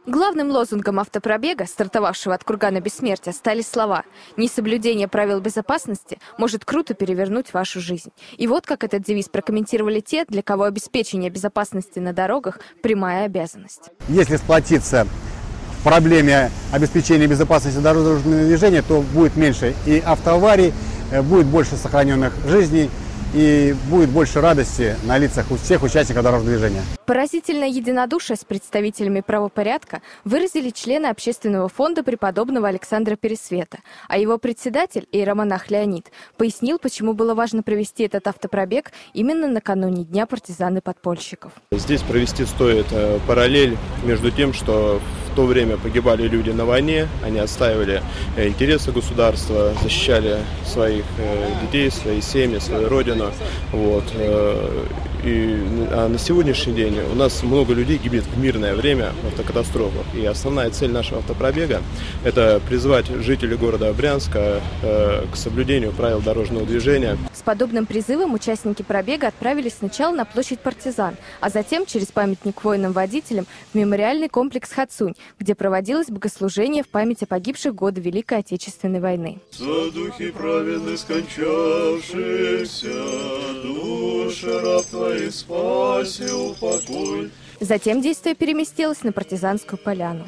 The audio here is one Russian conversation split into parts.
Главным лозунгом автопробега, стартовавшего от кургана бессмертия, стали слова: «Несоблюдение правил безопасности может круто перевернуть вашу жизнь». И вот как этот девиз прокомментировали те, для кого обеспечение безопасности на дорогах – прямая обязанность. Если сплотиться в проблеме обеспечения безопасности дорожного движения, то будет меньше и автоаварий, будет больше сохраненных жизней и будет больше радости на лицах у всех участников дорожного движения. Поразительное единодушие с представителями правопорядка выразили члены общественного фонда преподобного Александра Пересвета, а его председатель, иеромонах Леонид, пояснил, почему было важно провести этот автопробег именно накануне Дня партизан и подпольщиков. Здесь провести стоит параллель между тем, что в то время погибали люди на войне, они отстаивали интересы государства, защищали своих детей, свои семьи, свою родину. А на сегодняшний день у нас много людей гибнет в мирное время в автокатастрофах. И основная цель нашего автопробега – это призвать жителей города Брянска к соблюдению правил дорожного движения. С подобным призывом участники пробега отправились сначала на площадь Партизан, а затем через памятник воинам-водителям в мемориальный комплекс Хацунь, где проводилось богослужение в память о погибших в годы Великой Отечественной войны. За духи праведных скончавшихся, души раб твоих спаси, упокой. Затем действие переместилось на Партизанскую поляну.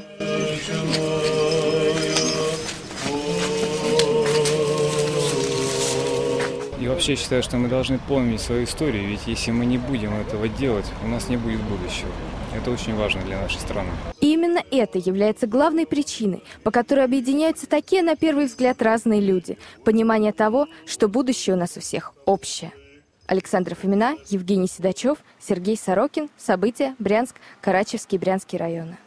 И вообще считаю, что мы должны помнить свою историю, ведь если мы не будем этого делать, у нас не будет будущего. Это очень важно для нашей страны. И именно это является главной причиной, по которой объединяются такие, на первый взгляд, разные люди. Понимание того, что будущее у нас у всех общее. Александра Фомина, Евгений Седачев, Сергей Сорокин. События. Брянск. Карачевский, Брянский районы.